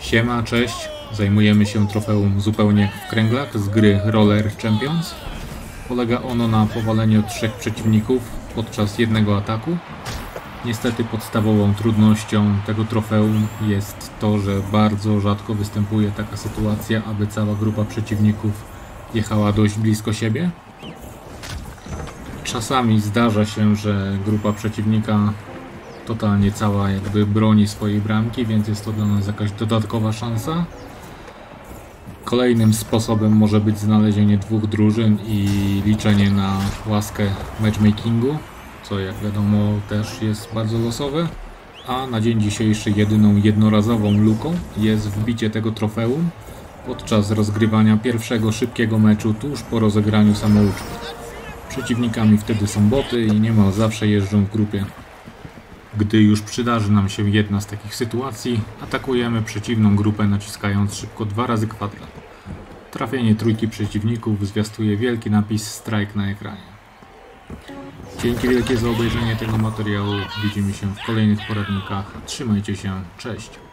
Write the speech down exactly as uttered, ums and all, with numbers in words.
Siema, cześć. Zajmujemy się trofeum zupełnie jak w kręglach z gry Roller Champions. Polega ono na powaleniu trzech przeciwników podczas jednego ataku. Niestety podstawową trudnością tego trofeum jest to, że bardzo rzadko występuje taka sytuacja, aby cała grupa przeciwników jechała dość blisko siebie. Czasami zdarza się, że grupa przeciwnika totalnie cała jakby broni swojej bramki, więc jest to dla nas jakaś dodatkowa szansa. Kolejnym sposobem może być znalezienie dwóch drużyn i liczenie na łaskę matchmakingu, co jak wiadomo też jest bardzo losowe. A na dzień dzisiejszy jedyną jednorazową luką jest wbicie tego trofeum podczas rozgrywania pierwszego szybkiego meczu tuż po rozegraniu samouczku. Przeciwnikami wtedy są boty i niemal zawsze jeżdżą w grupie. Gdy już przydarzy nam się jedna z takich sytuacji, atakujemy przeciwną grupę naciskając szybko dwa razy kwadrat. Trafienie trójki przeciwników zwiastuje wielki napis strike na ekranie. Dzięki wielkie za obejrzenie tego materiału. Widzimy się w kolejnych poradnikach. Trzymajcie się, cześć!